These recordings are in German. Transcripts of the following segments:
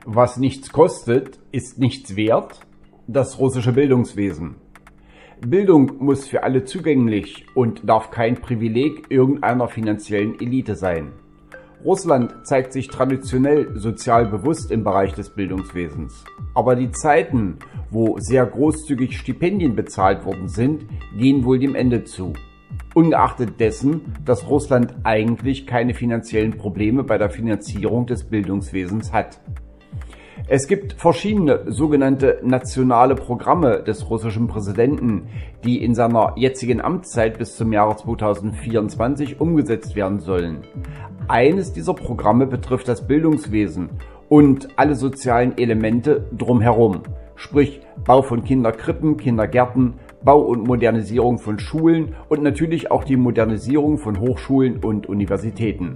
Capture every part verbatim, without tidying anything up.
Was nichts kostet, ist nichts wert. Das russische Bildungswesen. Bildung muss für alle zugänglich und darf kein Privileg irgendeiner finanziellen Elite sein. Russland zeigt sich traditionell sozial bewusst im Bereich des Bildungswesens. Aber die Zeiten, wo sehr großzügig Stipendien bezahlt worden sind, gehen wohl dem Ende zu. Ungeachtet dessen, dass Russland eigentlich keine finanziellen Probleme bei der Finanzierung des Bildungswesens hat. Es gibt verschiedene sogenannte nationale Programme des russischen Präsidenten, die in seiner jetzigen Amtszeit bis zum Jahre zweitausendvierundzwanzig umgesetzt werden sollen. Eines dieser Programme betrifft das Bildungswesen und alle sozialen Elemente drumherum, sprich Bau von Kinderkrippen, Kindergärten, Bau und Modernisierung von Schulen und natürlich auch die Modernisierung von Hochschulen und Universitäten.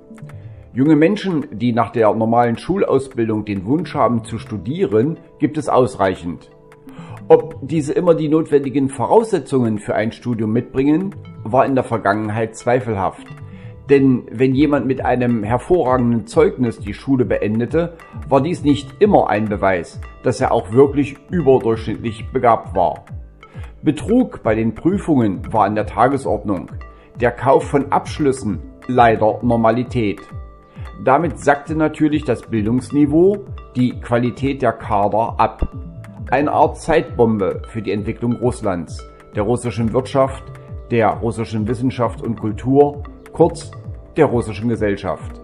Junge Menschen, die nach der normalen Schulausbildung den Wunsch haben zu studieren, gibt es ausreichend. Ob diese immer die notwendigen Voraussetzungen für ein Studium mitbringen, war in der Vergangenheit zweifelhaft. Denn wenn jemand mit einem hervorragenden Zeugnis die Schule beendete, war dies nicht immer ein Beweis, dass er auch wirklich überdurchschnittlich begabt war. Betrug bei den Prüfungen war an der Tagesordnung, der Kauf von Abschlüssen leider Normalität. Damit sackte natürlich das Bildungsniveau, die Qualität der Kader ab. Eine Art Zeitbombe für die Entwicklung Russlands, der russischen Wirtschaft, der russischen Wissenschaft und Kultur, kurz der russischen Gesellschaft.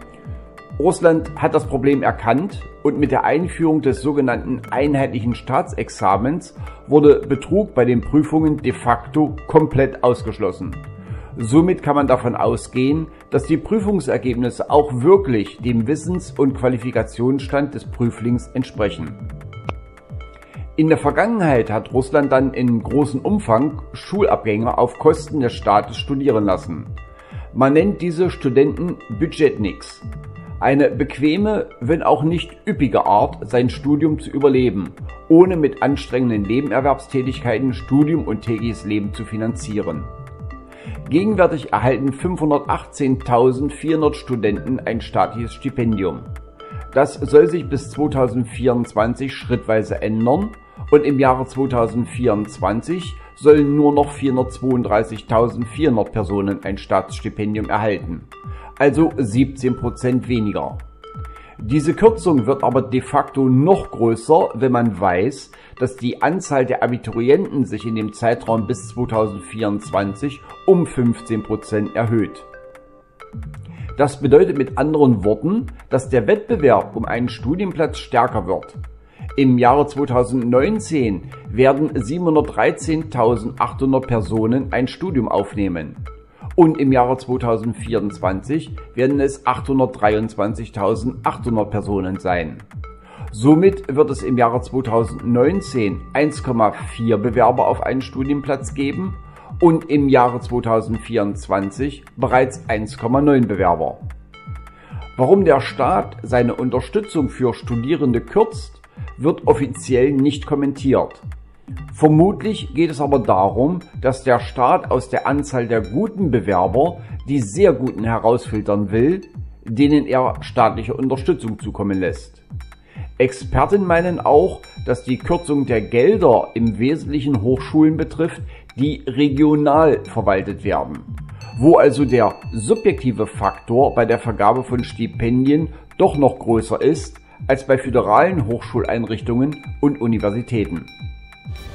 Russland hat das Problem erkannt und mit der Einführung des sogenannten einheitlichen Staatsexamens wurde Betrug bei den Prüfungen de facto komplett ausgeschlossen. Somit kann man davon ausgehen, dass die Prüfungsergebnisse auch wirklich dem Wissens- und Qualifikationsstand des Prüflings entsprechen. In der Vergangenheit hat Russland dann in großem Umfang Schulabgänger auf Kosten des Staates studieren lassen. Man nennt diese Studenten Budjetniks. Eine bequeme, wenn auch nicht üppige Art, sein Studium zu überleben, ohne mit anstrengenden Nebenerwerbstätigkeiten Studium und tägliches Leben zu finanzieren. Gegenwärtig erhalten fünfhundertachtzehntausendvierhundert Studenten ein staatliches Stipendium. Das soll sich bis zweitausendvierundzwanzig schrittweise ändern und im Jahre zweitausendvierundzwanzig sollen nur noch vierhundertzweiunddreißigtausendvierhundert Personen ein Staatsstipendium erhalten, also siebzehn Prozent weniger. Diese Kürzung wird aber de facto noch größer, wenn man weiß, dass die Anzahl der Abiturienten sich in dem Zeitraum bis zweitausendvierundzwanzig um fünfzehn Prozent erhöht. Das bedeutet mit anderen Worten, dass der Wettbewerb um einen Studienplatz stärker wird. Im Jahre zweitausendneunzehn werden siebenhundertdreizehntausendachthundert Personen ein Studium aufnehmen. Und im Jahre zweitausendvierundzwanzig werden es achthundertdreiundzwanzigtausendachthundert Personen sein. Somit wird es im Jahre zweitausendneunzehn eins Komma vier Bewerber auf einen Studienplatz geben und im Jahre zweitausendvierundzwanzig bereits eins Komma neun Bewerber. Warum der Staat seine Unterstützung für Studierende kürzt, wird offiziell nicht kommentiert. Vermutlich geht es aber darum, dass der Staat aus der Anzahl der guten Bewerber die sehr guten herausfiltern will, denen er staatliche Unterstützung zukommen lässt. Experten meinen auch, dass die Kürzung der Gelder im Wesentlichen Hochschulen betrifft, die regional verwaltet werden, wo also der subjektive Faktor bei der Vergabe von Stipendien doch noch größer ist als bei föderalen Hochschuleinrichtungen und Universitäten.